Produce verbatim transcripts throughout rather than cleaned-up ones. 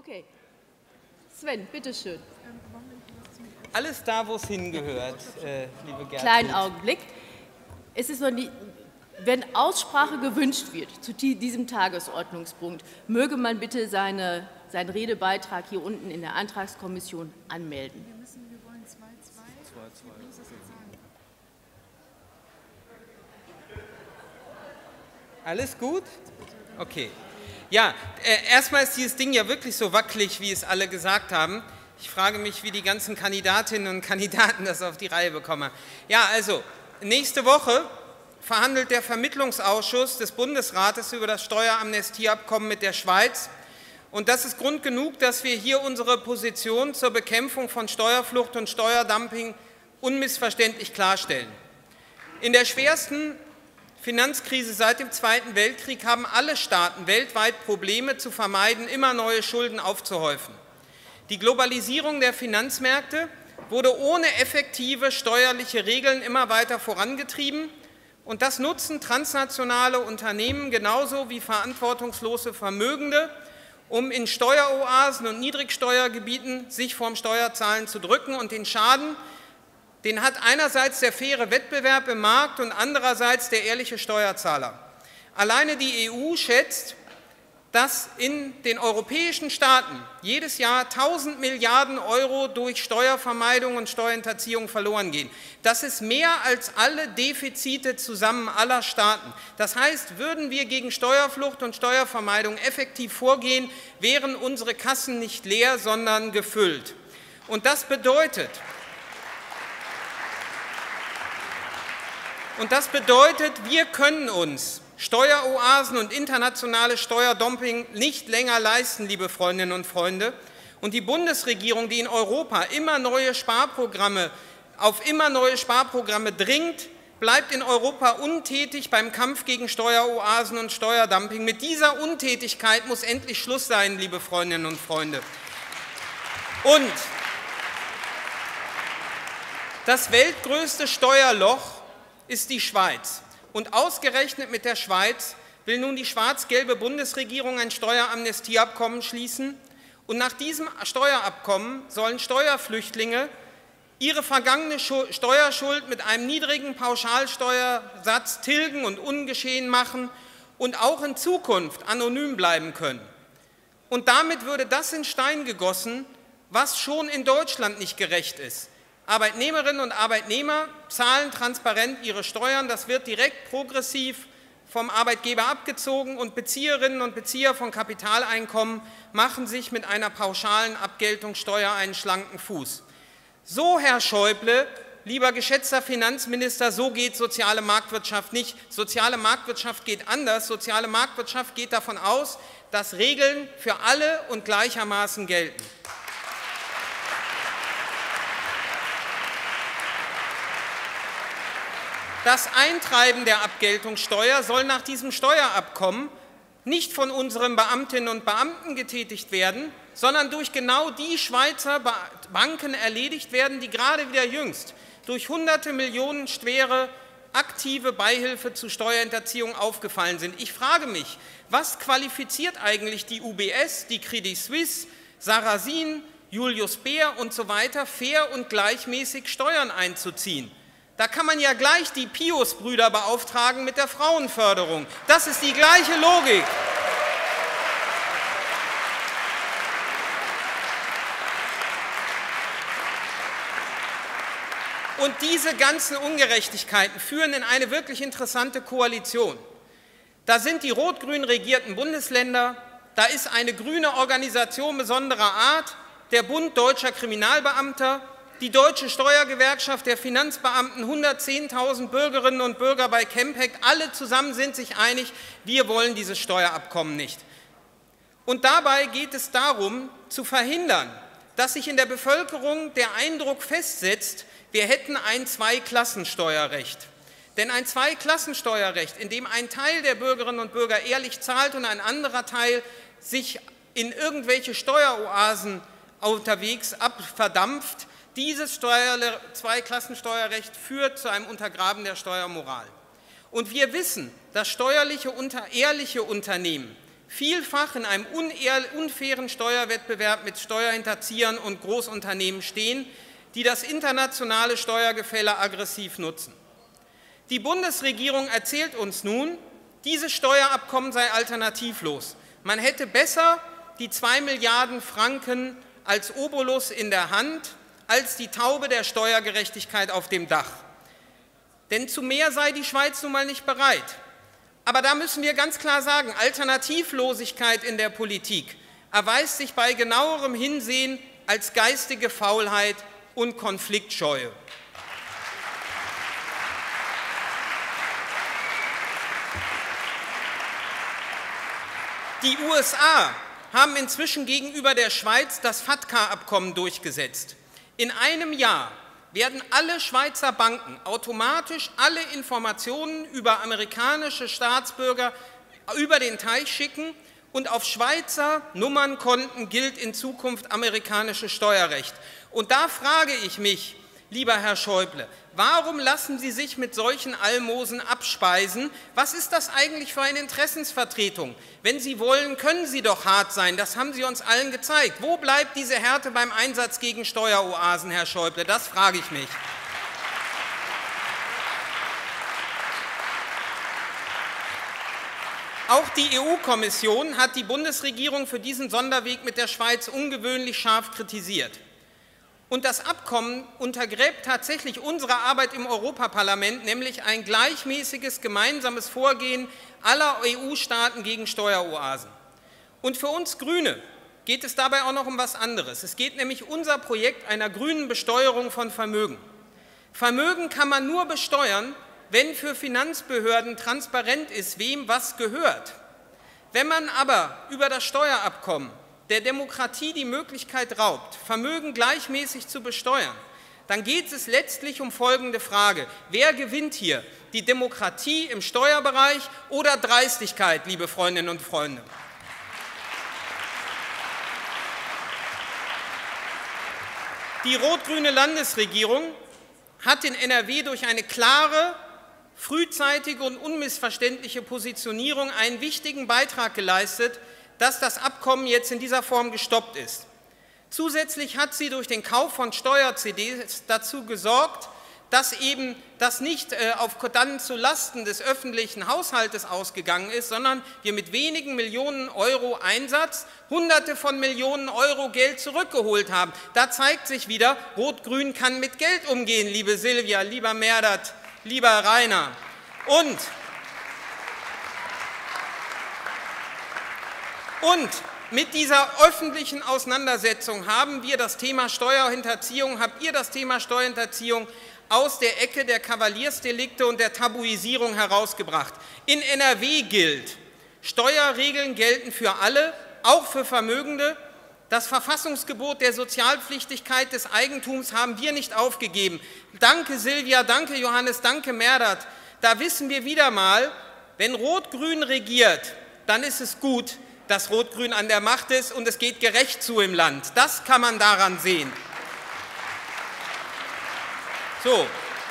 Okay. Sven, bitteschön. Alles da, wo es hingehört, äh, liebe Gertrud. Kleinen Augenblick. Es ist noch nie, wenn Aussprache gewünscht wird zu diesem Tagesordnungspunkt, möge man bitte seine, seinen Redebeitrag hier unten in der Antragskommission anmelden. Wir müssen, wir wollen zwei, zwei. Ich muss das jetzt sagen. Alles gut? Okay. Ja, äh, erstmal ist dieses Ding ja wirklich so wackelig, wie es alle gesagt haben. Ich frage mich, wie die ganzen Kandidatinnen und Kandidaten das auf die Reihe bekommen. Ja, also, nächste Woche verhandelt der Vermittlungsausschuss des Bundesrates über das Steueramnestieabkommen mit der Schweiz. Und das ist Grund genug, dass wir hier unsere Position zur Bekämpfung von Steuerflucht und Steuerdumping unmissverständlich klarstellen. In der schwersten Finanzkrise seit dem Zweiten Weltkrieg haben alle Staaten weltweit Probleme zu vermeiden, immer neue Schulden aufzuhäufen. Die Globalisierung der Finanzmärkte wurde ohne effektive steuerliche Regeln immer weiter vorangetrieben. Und das nutzen transnationale Unternehmen genauso wie verantwortungslose Vermögende, um in Steueroasen und Niedrigsteuergebieten sich vorm Steuerzahlen zu drücken. Und den Schaden, den hat einerseits der faire Wettbewerb im Markt und andererseits der ehrliche Steuerzahler. Alleine die E U schätzt, dass in den europäischen Staaten jedes Jahr tausend Milliarden Euro durch Steuervermeidung und Steuerhinterziehung verloren gehen. Das ist mehr als alle Defizite zusammen aller Staaten. Das heißt, würden wir gegen Steuerflucht und Steuervermeidung effektiv vorgehen, wären unsere Kassen nicht leer, sondern gefüllt. Und das bedeutet, und das bedeutet, wir können uns Steueroasen und internationales Steuerdumping nicht länger leisten, liebe Freundinnen und Freunde. Und die Bundesregierung, die in Europa immer neue Sparprogramme, auf immer neue Sparprogramme dringt, bleibt in Europa untätig beim Kampf gegen Steueroasen und Steuerdumping. Mit dieser Untätigkeit muss endlich Schluss sein, liebe Freundinnen und Freunde. Und das weltgrößte Steuerloch ist die Schweiz. Und ausgerechnet mit der Schweiz will nun die schwarz-gelbe Bundesregierung ein Steueramnestieabkommen schließen. Und nach diesem Steuerabkommen sollen Steuerflüchtlinge ihre vergangene Steuerschuld mit einem niedrigen Pauschalsteuersatz tilgen und ungeschehen machen und auch in Zukunft anonym bleiben können. Und damit würde das in Stein gegossen, was schon in Deutschland nicht gerecht ist. Arbeitnehmerinnen und Arbeitnehmer zahlen transparent ihre Steuern, das wird direkt progressiv vom Arbeitgeber abgezogen und Bezieherinnen und Bezieher von Kapitaleinkommen machen sich mit einer pauschalen Abgeltungssteuer einen schlanken Fuß. So, Herr Schäuble, lieber geschätzter Finanzminister, so geht soziale Marktwirtschaft nicht. Soziale Marktwirtschaft geht anders. Soziale Marktwirtschaft geht davon aus, dass Regeln für alle und gleichermaßen gelten. Das Eintreiben der Abgeltungssteuer soll nach diesem Steuerabkommen nicht von unseren Beamtinnen und Beamten getätigt werden, sondern durch genau die Schweizer Banken erledigt werden, die gerade wieder jüngst durch hunderte Millionen schwere aktive Beihilfe zu Steuerhinterziehung aufgefallen sind. Ich frage mich, was qualifiziert eigentlich die U B S, die Credit Suisse, Sarasin, Julius Baer und so weiter, fair und gleichmäßig Steuern einzuziehen? Da kann man ja gleich die Pius-Brüder beauftragen mit der Frauenförderung. Das ist die gleiche Logik. Und diese ganzen Ungerechtigkeiten führen in eine wirklich interessante Koalition. Da sind die rot-grün regierten Bundesländer, da ist eine grüne Organisation besonderer Art, der Bund Deutscher Kriminalbeamter, die Deutsche Steuergewerkschaft der Finanzbeamten, hundertzehntausend Bürgerinnen und Bürger bei Campec, alle zusammen sind sich einig, wir wollen dieses Steuerabkommen nicht. Und dabei geht es darum, zu verhindern, dass sich in der Bevölkerung der Eindruck festsetzt, wir hätten ein Zweiklassensteuerrecht. Denn ein Zweiklassensteuerrecht, in dem ein Teil der Bürgerinnen und Bürger ehrlich zahlt und ein anderer Teil sich in irgendwelche Steueroasen unterwegs abverdampft, dieses Zweiklassensteuerrecht führt zu einem Untergraben der Steuermoral. Und wir wissen, dass steuerliche, ehrliche Unternehmen vielfach in einem unfairen Steuerwettbewerb mit Steuerhinterziehern und Großunternehmen stehen, die das internationale Steuergefälle aggressiv nutzen. Die Bundesregierung erzählt uns nun, dieses Steuerabkommen sei alternativlos. Man hätte besser die zwei Milliarden Franken als Obolus in der Hand als die Taube der Steuergerechtigkeit auf dem Dach. Denn zu mehr sei die Schweiz nun mal nicht bereit. Aber da müssen wir ganz klar sagen, Alternativlosigkeit in der Politik erweist sich bei genauerem Hinsehen als geistige Faulheit und Konfliktscheue. Die U S A haben inzwischen gegenüber der Schweiz das FATCA-Abkommen durchgesetzt. In einem Jahr werden alle Schweizer Banken automatisch alle Informationen über amerikanische Staatsbürger über den Teich schicken und auf Schweizer Nummernkonten gilt in Zukunft amerikanisches Steuerrecht. Und da frage ich mich, lieber Herr Schäuble, warum lassen Sie sich mit solchen Almosen abspeisen? Was ist das eigentlich für eine Interessensvertretung? Wenn Sie wollen, können Sie doch hart sein, das haben Sie uns allen gezeigt. Wo bleibt diese Härte beim Einsatz gegen Steueroasen, Herr Schäuble? Das frage ich mich. Auch die E U-Kommission hat die Bundesregierung für diesen Sonderweg mit der Schweiz ungewöhnlich scharf kritisiert. Und das Abkommen untergräbt tatsächlich unsere Arbeit im Europaparlament, nämlich ein gleichmäßiges gemeinsames Vorgehen aller E U-Staaten gegen Steueroasen. Und für uns Grüne geht es dabei auch noch um etwas anderes. Es geht nämlich um unser Projekt einer grünen Besteuerung von Vermögen. Vermögen kann man nur besteuern, wenn für Finanzbehörden transparent ist, wem was gehört. Wenn man aber über das Steuerabkommen der Demokratie die Möglichkeit raubt, Vermögen gleichmäßig zu besteuern, dann geht es letztlich um folgende Frage. Wer gewinnt hier? Die Demokratie im Steuerbereich oder Dreistigkeit, liebe Freundinnen und Freunde? Die rot-grüne Landesregierung hat in N R W durch eine klare, frühzeitige und unmissverständliche Positionierung einen wichtigen Beitrag geleistet, dass das Abkommen jetzt in dieser Form gestoppt ist. Zusätzlich hat sie durch den Kauf von Steuer-C Ds dazu gesorgt, dass eben das nicht äh, auf dann zu Lasten des öffentlichen Haushaltes ausgegangen ist, sondern wir mit wenigen Millionen Euro Einsatz Hunderte von Millionen Euro Geld zurückgeholt haben. Da zeigt sich wieder, Rot-Grün kann mit Geld umgehen, liebe Silvia, lieber Merdat, lieber Rainer. Und Und mit dieser öffentlichen Auseinandersetzung haben wir das Thema Steuerhinterziehung, habt ihr das Thema Steuerhinterziehung aus der Ecke der Kavaliersdelikte und der Tabuisierung herausgebracht. In N R W gilt, Steuerregeln gelten für alle, auch für Vermögende. Das Verfassungsgebot der Sozialpflichtigkeit des Eigentums haben wir nicht aufgegeben. Danke Silvia, danke Johannes, danke Merdat. Da wissen wir wieder mal, wenn Rot-Grün regiert, dann ist es gut, dass Rot-Grün an der Macht ist und es geht gerecht zu im Land. Das kann man daran sehen. So.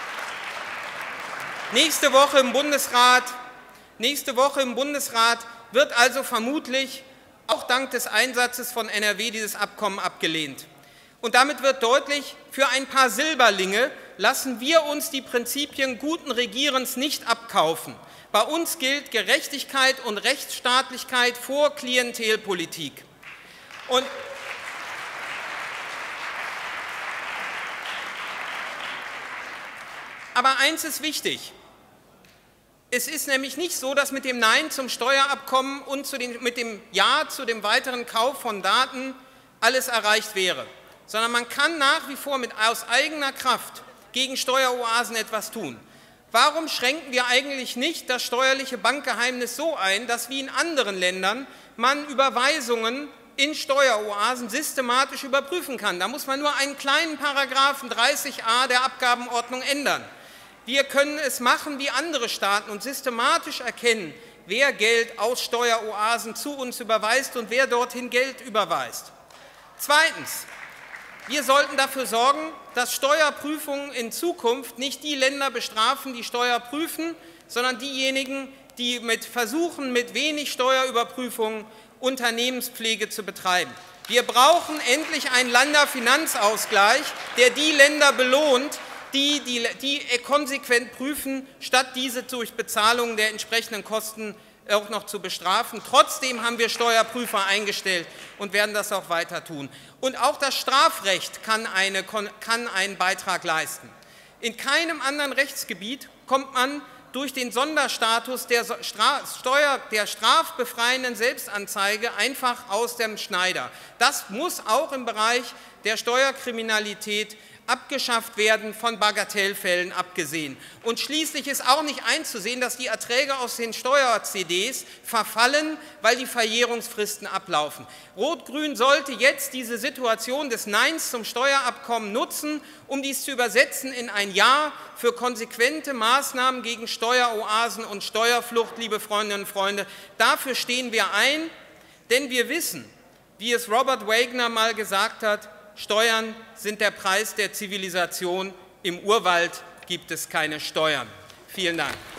Nächste Woche im Bundesrat, nächste Woche im Bundesrat wird also vermutlich auch dank des Einsatzes von N R W dieses Abkommen abgelehnt. Und damit wird deutlich, für ein paar Silberlinge lassen wir uns die Prinzipien guten Regierens nicht abkaufen. Bei uns gilt Gerechtigkeit und Rechtsstaatlichkeit vor Klientelpolitik. Und aber eins ist wichtig. Es ist nämlich nicht so, dass mit dem Nein zum Steuerabkommen und zu den, mit dem Ja zu dem weiteren Kauf von Daten alles erreicht wäre, sondern man kann nach wie vor mit, aus eigener Kraft gegen Steueroasen etwas tun. Warum schränken wir eigentlich nicht das steuerliche Bankgeheimnis so ein, dass wie in anderen Ländern man Überweisungen in Steueroasen systematisch überprüfen kann? Da muss man nur einen kleinen Paragraphen dreißig a der Abgabenordnung ändern. Wir können es machen wie andere Staaten und systematisch erkennen, wer Geld aus Steueroasen zu uns überweist und wer dorthin Geld überweist. Zweitens. Wir sollten dafür sorgen, dass Steuerprüfungen in Zukunft nicht die Länder bestrafen, die Steuer prüfen, sondern diejenigen, die mit versuchen, mit wenig Steuerüberprüfungen Unternehmenspflege zu betreiben. Wir brauchen endlich einen Länderfinanzausgleich, der die Länder belohnt, die, die, die konsequent prüfen, statt diese durch Bezahlung der entsprechenden Kosten auch noch zu bestrafen. Trotzdem haben wir Steuerprüfer eingestellt und werden das auch weiter tun. Und auch das Strafrecht kann, eine, kann einen Beitrag leisten. In keinem anderen Rechtsgebiet kommt man durch den Sonderstatus der, Stra Steuer, der strafbefreienden Selbstanzeige einfach aus dem Schneider. Das muss auch im Bereich der Steuerkriminalität abgeschafft werden, von Bagatellfällen abgesehen. Und schließlich ist auch nicht einzusehen, dass die Erträge aus den Steuer-C Ds verfallen, weil die Verjährungsfristen ablaufen. Rot-Grün sollte jetzt diese Situation des Neins zum Steuerabkommen nutzen, um dies zu übersetzen in ein Ja für konsequente Maßnahmen gegen Steueroasen und Steuerflucht, liebe Freundinnen und Freunde. Dafür stehen wir ein, denn wir wissen, wie es Robert Wagner mal gesagt hat, Steuern sind der Preis der Zivilisation. Im Urwald gibt es keine Steuern. Vielen Dank.